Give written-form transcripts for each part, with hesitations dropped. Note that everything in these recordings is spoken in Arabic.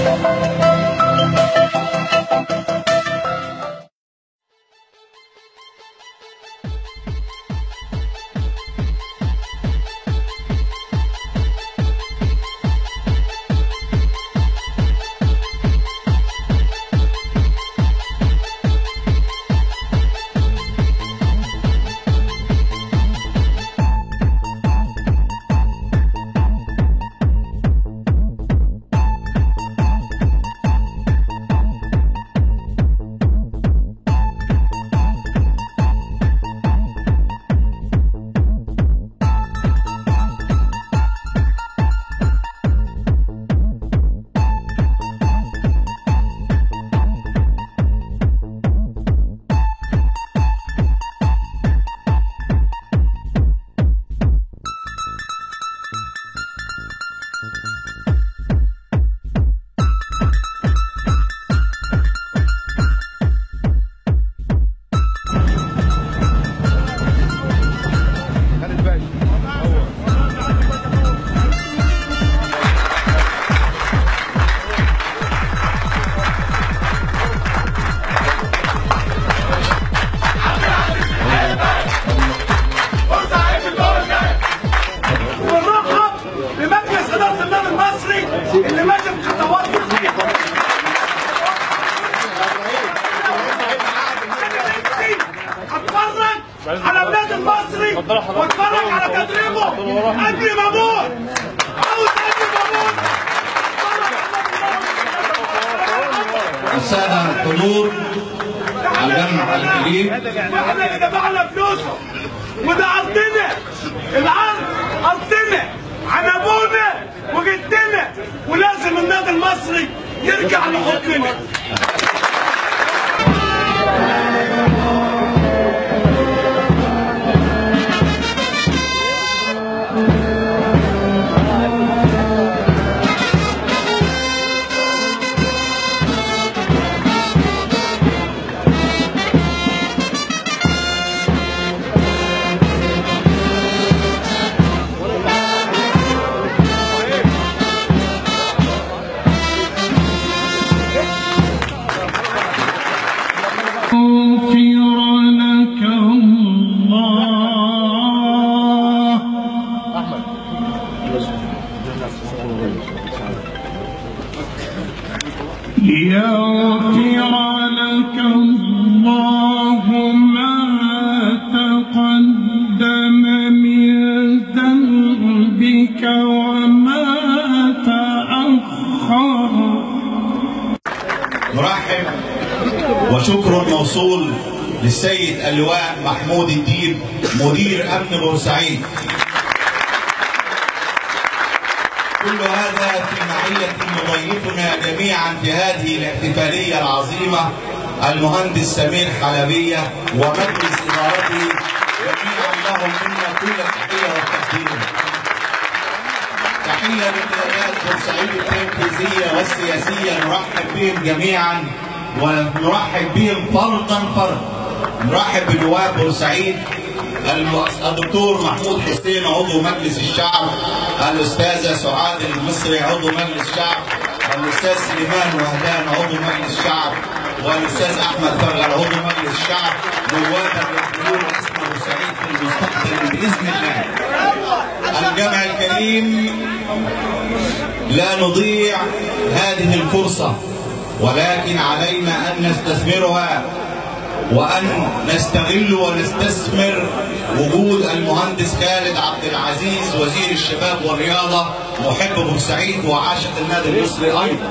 على بلاد المصري واتفرج على تدريبه قبل ما اموت. عاوز قبل ما اموت. السادة الحضور الجمع الكريم، احنا اللي دفعنا فلوسه وده ارضنا، الارض ارضنا، عنبونا وجدنا، ولازم النادي المصري يرجع لحكمنا. ليغفر لك الله ما تقدم من ذنبك وما تأخر. نرحب وشكر موصول للسيد اللواء محمود الديب مدير أمن بورسعيد. كل هذا في معية مضيفنا جميعا في هذه الاحتفالية العظيمة المهندس سمير حلبية ومجلس إدارته، جميعا لهم منا كل التحية والتقدير. تحية لقيادات بورسعيد التنفيذية والسياسية، نرحب بهم جميعا ونرحب بهم فردا فردا. نرحب بنواب بورسعيد الدكتور محمود حسين عضو مجلس الشعب، الاستاذه سعاد المصري عضو مجلس الشعب، الاستاذ سليمان وهدان عضو مجلس الشعب، والاستاذ احمد فرغل عضو مجلس الشعب، نوابا يحملون اسم بورسعيد في المستقبل باذن الله. الجمع الكريم، لا نضيع هذه الفرصه، ولكن علينا ان نستثمرها وأن نستغل ونستثمر وجود المهندس خالد عبد العزيز وزير الشباب والرياضة، محب بورسعيد وعاشق النادي المصري أيضا.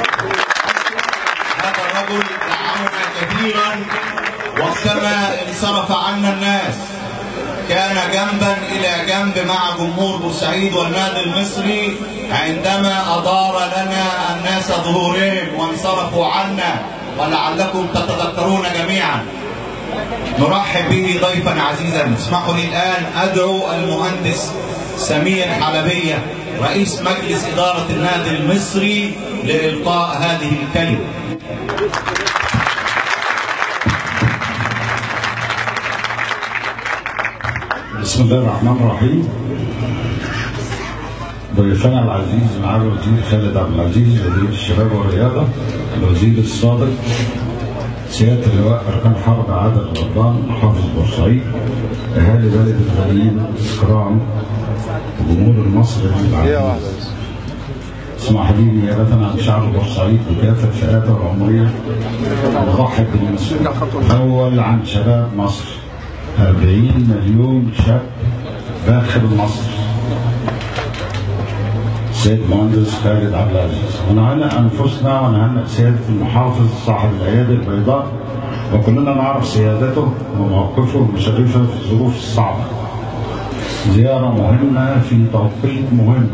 هذا الرجل دعمنا كثيرا وقتما انصرف عنا الناس، كان جنبا إلى جنب مع جمهور بورسعيد والنادي المصري عندما أدار لنا الناس ظهورين وانصرفوا عنا، ولعلكم تتذكرون جميعا. نرحب به ضيفا عزيزا. اسمحوا لي الآن أدعو المهندس سمير حلبية رئيس مجلس إدارة النادي المصري لإلقاء هذه الكلمة. بسم الله الرحمن الرحيم. ضيفنا العزيز معالي الوزير خالد عبد العزيز وزير الشباب والرياضة، الوزير الصادق سيادة اللواء أركان حرب عادل الغضبان محافظ بورسعيد، أهالي بلد الغاليين الكرام، الجمهور المصري العزيز. اسمح لي نيابة عن شعب بورسعيد بكافة فئاته العمرية نرحب بالمسؤول الأول عن شباب مصر 40 مليون شاب داخل مصر السيد المهندس خالد عبد العزيز. ونهنئ أنفسنا ونهنئ سيادة المحافظ صاحب الأيادي البيضاء، وكلنا نعرف سيادته وموقفه المشرفة في الظروف الصعبة. زيارة مهمة في توقيت مهم،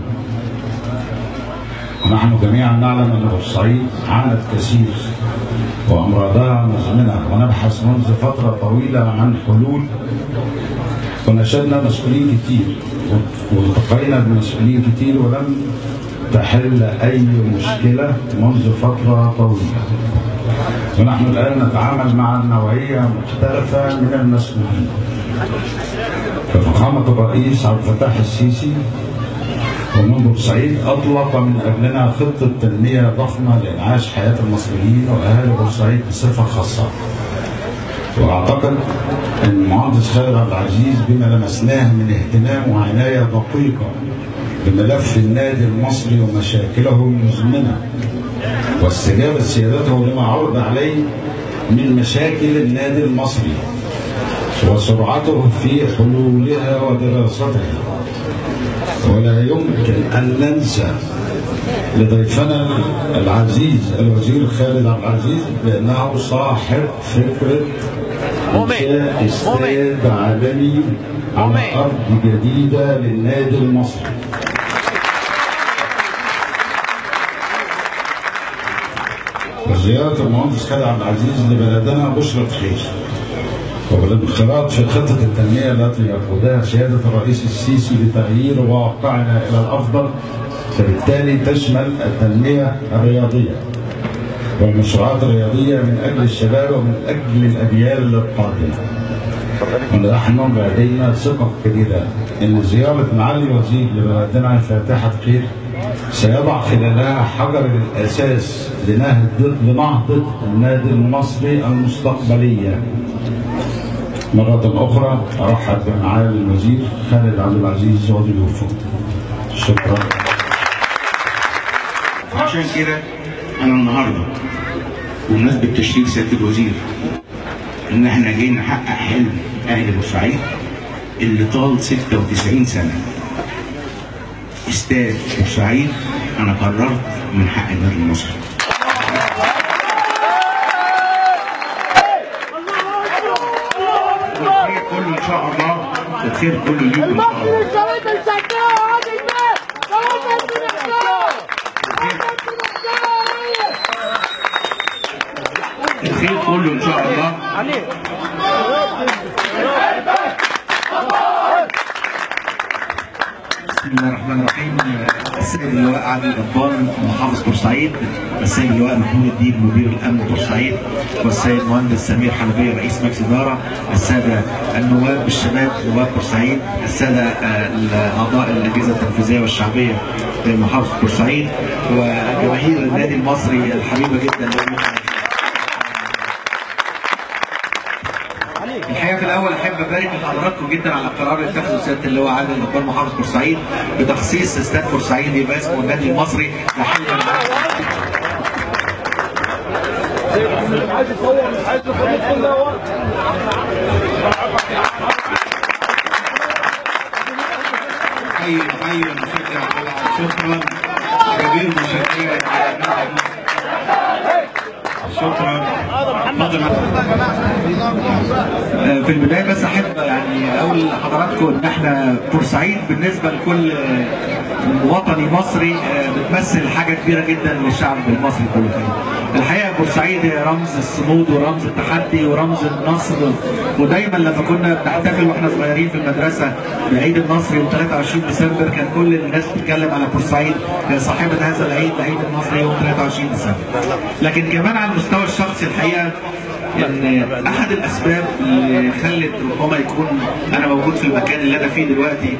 ونحن جميعا نعلم أن بورسعيد عانت كثير وأمراضها مزمنة، ونبحث منذ فترة طويلة عن حلول، وناشدنا مسؤولين كتير والتقينا بمسؤولين كتير ولم تحل أي مشكلة منذ فترة طويلة. ونحن الآن نتعامل مع نوعية مختلفة من المسؤولين. ففخامة الرئيس عبد الفتاح السيسي ومن بورسعيد أطلق من أجلنا خطة تنمية ضخمة لإنعاش حياة المصريين وأهالي بورسعيد بصفة خاصة. وأعتقد أن المهندس خالد عبد العزيز بما لمسناه من اهتمام وعناية دقيقة بملف النادي المصري ومشاكله المزمنة، واستجابة سيادته لما عرض عليه من مشاكل النادي المصري وسرعته في حلولها ودراستها. ولا يمكن أن ننسى لضيفنا العزيز الوزير خالد عبد العزيز بأنه صاحب فكرة إنشاء استاد عالمي على أرض جديدة للنادي المصري. وزيارة المهندس خالد عبد العزيز لبلدنا بشرة خير، وبالانخراط في خطة التنمية التي يقودها سيادة الرئيس السيسي لتغيير واقعنا إلى الأفضل، فبالتالي تشمل التنمية الرياضية والمشروعات الرياضية من أجل الشباب ومن أجل الأجيال القادمة. ونحن لدينا ثقة كبيرة أن زيارة معالي الوزير لبلدنا فاتحة خير سيضع خلالها حجر الأساس لنهضة النادي المصري المستقبلية. مرة أخرى أرحب بمعالي الوزير خالد عبد العزيز وضيوفه. شكرا. عشان كده أنا النهارده بمناسبة تشريف سيادة الوزير إن إحنا جايين نحقق حلم أهل بورسعيد اللي طال 96 سنة. استاد بورسعيد أنا قررت من حق النادي المصري. الخير كله إن شاء الله، الخير كله ليكم إن شاء الله. الخير كله ان شاء الله. بسم الله الرحمن الرحيم. السيد اللواء علي الغضبان محافظ بورسعيد، السيد اللواء محمود الدين مدير الامن بورسعيد، والسيد المهندس سمير حنفيه رئيس مجلس الاداره، الساده النواب الشباب نواب بورسعيد، الساده اعضاء الاجهزه التنفيذيه والشعبيه لمحافظه بورسعيد، وجماهير النادي المصري الحبيبه جدا. الحقيقه في الاول احب ابارك لحضراتكم جدا على القرار اللي اتخذه سياده اللواء علي الغضبان محافظ بورسعيد بتخصيص استاد بورسعيد يبقى اسمه النادي المصري لحلم حي مشجع شكرا كبير مشجع. شكرا. في البدايه بس احب يعني اقول لحضراتكم ان احنا بورسعيد بالنسبه لكل وطني مصري بتمثل حاجه كبيره جدا للشعب المصري كله. الحقيقه بورسعيد هي رمز الصمود ورمز التحدي ورمز النصر، ودايما لما كنا بنحتفل واحنا صغيرين في المدرسه بعيد النصر يوم 23 ديسمبر كان كل الناس بتتكلم على بورسعيد صاحبه هذا العيد، عيد النصر يوم 23 ديسمبر. لكن كمان على المستوى الشخصي الحقيقه ان احد الاسباب اللي خلت ربما يكون انا موجود في المكان اللي انا فيه دلوقتي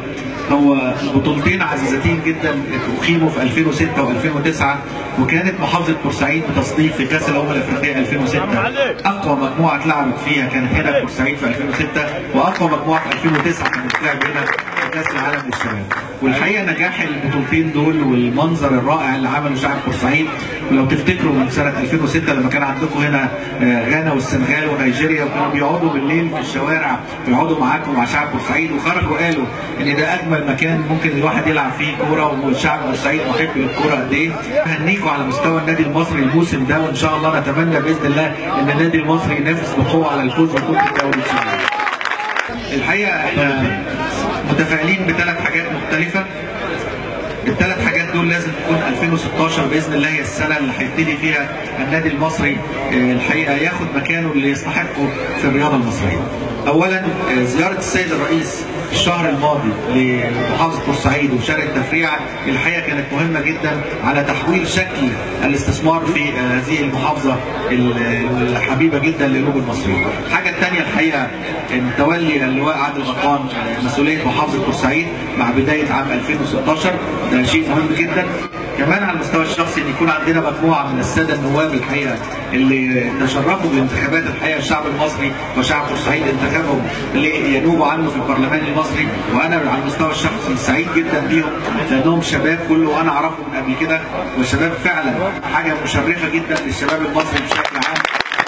هو بطولتين عزيزتين جدا اقيموا في 2006 و2009، وكانت محافظه بورسعيد بتصنيف في كاس الامم الافريقيه 2006 اقوى مجموعه اتلعبت فيها كانت هنا في بورسعيد في 2006، واقوى مجموعه في 2009 كانت بتلعب هنا في كاس العالم للشباب. والحقيقه نجاح البطولتين دول والمنظر الرائع اللي عمله شعب بورسعيد، ولو تفتكروا من سنه 2006 لما كان عندكم هنا غانا والسنغال ونيجيريا، وكانوا بيقعدوا بالليل في الشوارع بيقعدوا معاكم مع شعب بورسعيد، وخرجوا قالوا ان ده اجمل مكان ممكن الواحد يلعب فيه كوره، والشعب بورسعيد محب للكوره قد ايه. هنيكم على مستوى النادي المصري الموسم ده، وان شاء الله نتمنى باذن الله ان النادي المصري ينافس بقوه على الفوز ببطوله الدوري ان شاء الله. الحقيقه احنا متفائلين بثلاث حاجات مختلفه. الثلاث حاجات دول لازم تكون 2016 باذن الله هي السنه اللي هيبتدي فيها النادي المصري الحقيقه ياخد مكانه اللي يستحقه في الرياضه المصريه. اولا زياره السيد الرئيس الشهر الماضي لمحافظه بورسعيد وشارع التفريع الحقيقه كانت مهمه جدا على تحويل شكل الاستثمار في هذه المحافظه الحبيبه جدا للقلوب المصريين. الحاجه الثانيه الحقيقه ان تولي اللواء عادل غطان مسؤوليه محافظه بورسعيد مع بدايه عام 2016 ده شيء مهم جدا. كمان على المستوى الشخصي ان يكون عندنا مجموعه من الساده النواب الحقيقه اللي تشرفوا بالانتخابات الحقيقه الشعب المصري وشعب بورسعيد انتخبهم اللي ينوبوا عنه في البرلمان المصري، وانا على المستوى الشخصي سعيد جدا بيهم لانهم شباب كله وانا اعرفهم من قبل كده، وشباب فعلا حاجه مشرفه جدا للشباب المصري بشكل عام.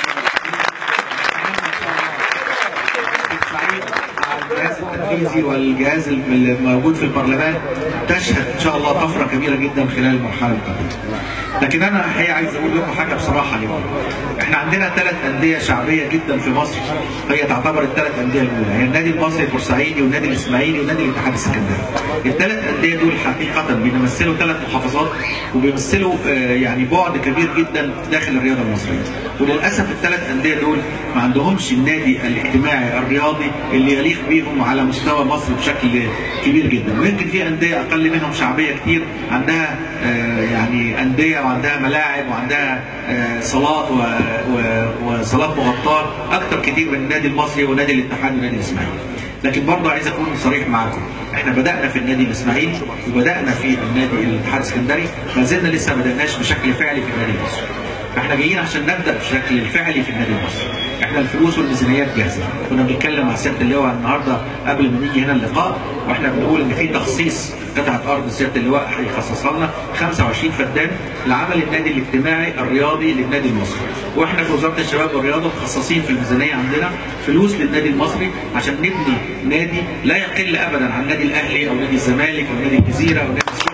الجهاز التنفيذي والجهاز الموجود في البرلمان تشهد ان شاء الله طفره كبيره جدا خلال المرحله القادمه. لكن انا الحقيقه عايز اقول لكم حاجه بصراحه اليوم. احنا عندنا ثلاث انديه شعبيه جدا في مصر، هي تعتبر الثلاث انديه الاولى، هي النادي المصري البورسعيدي والنادي الاسماعيلي والنادي الاتحاد السكندري. الثلاث انديه دول حقيقه بيمثلوا ثلاث محافظات وبيمثلوا يعني بعد كبير جدا داخل الرياضه المصريه. وللاسف الثلاث انديه دول ما عندهمش النادي الاجتماعي الرياضي اللي يليق بيهم على مستوى مصر بشكل كبير جدا. ويمكن في انديه اقل منهم شعبيه كتير عندها يعني انديه وعندها ملاعب وعندها صالات وصالات مغطاه اكثر كتير من النادي المصري ونادي الاتحاد ونادي الاسماعيلي. لكن برضه عايز اكون صريح معاكم، احنا بدانا في النادي الاسماعيلي وبدانا في النادي الاتحاد السكندري، ما زلنا لسه ما بداناش بشكل فعلي في النادي المصري. فاحنا جايين عشان نبدا بشكل الفعلي في النادي المصري. احنا الفلوس والميزانيات جاهزه، كنا بنتكلم مع سياده اللواء النهارده قبل ما نيجي هنا اللقاء، واحنا بنقول ان في تخصيص قطعه ارض سياده اللواء هيخصصها لنا 25 فدان لعمل النادي الاجتماعي الرياضي للنادي المصري. واحنا في وزاره الشباب والرياضه مخصصين في الميزانيه عندنا فلوس للنادي المصري عشان نبني نادي لا يقل ابدا عن نادي الاهلي او نادي الزمالك او نادي الجزيره او نادي الشرطه.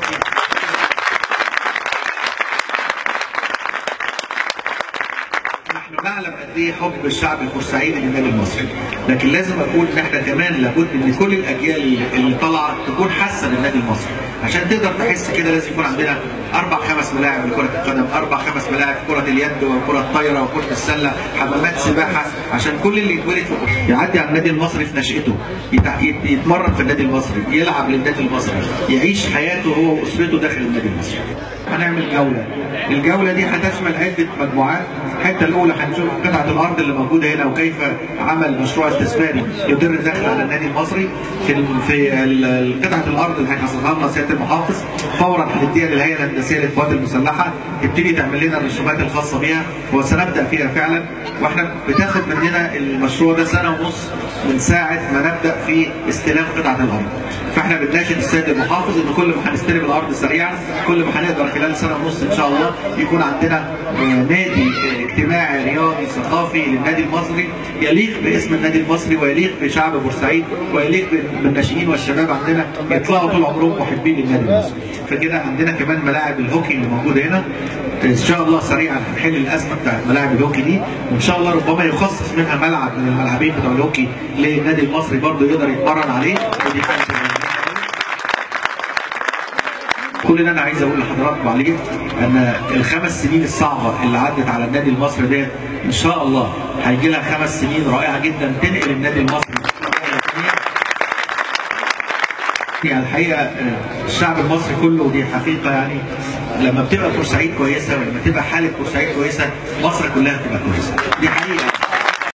نحن نعلم قد ايه حب الشعب البورسعيدي للنادي المصري، لكن لازم اقول ان احنا كمان لابد ان كل الاجيال اللي طالعه تكون حاسه بالنادي المصري. عشان تقدر تحس كده لازم يكون عندنا 4-5 ملاعب لكره القدم، 4-5 ملاعب في كره اليد وكره الطايره وكره السله، حمامات سباحه، عشان كل اللي يتولد يعدي على النادي المصري في نشأته، يتمرن في النادي المصري، يلعب للنادي المصري، يعيش حياته هو واسرته داخل النادي المصري. هنعمل جوله، الجوله دي هتشمل عده مجموعات. الحته الاولى هنشوف قطعه الارض اللي موجوده هنا وكيف عمل مشروع استثماري يدر الدخل على النادي المصري. في قطعه الارض اللي هيخصصها لنا سياده المحافظ فورا هنديها للهيئه الهندسيه للقوات المسلحه تبتدي تعمل لنا الرسومات الخاصه بيها وسنبدا فيها فعلا. واحنا بتاخد مننا المشروع ده سنه ونص من ساعه ما نبدا في استلام قطعه الارض. فاحنا بنناشد السيد المحافظ ان كل ما هنستلم الارض سريعا كل ما هنقدر خلال سنه ونص ان شاء الله يكون عندنا نادي اجتماعي رياضي ثقافي للنادي المصري يليق باسم النادي المصري ويليق بشعب بورسعيد ويليق بالناشئين والشباب عندنا يطلعوا طول عمرهم محبين للنادي المصري. فكده عندنا كمان ملاعب الهوكي اللي موجوده هنا، ان شاء الله سريعا هنحل الازمه بتاعت ملاعب الهوكي دي، وان شاء الله ربما يخصص منها ملعب من الملعبين بتوع الهوكي للنادي المصري برضه يقدر يتمرن عليه. ودي حاجه كل اللي انا عايز اقول لحضراتكم عليه ان ال5 سنين الصعبه اللي عدت على النادي المصري ديت ان شاء الله هيجي لها 5 سنين رائعه جدا تنقل النادي المصري. يعني الحقيقه الشعب المصري كله ودي حقيقه، يعني لما بتبقى بورسعيد كويسه ولما تبقى حاله بورسعيد كويسه مصر كلها بتبقى كويسه، دي حقيقه.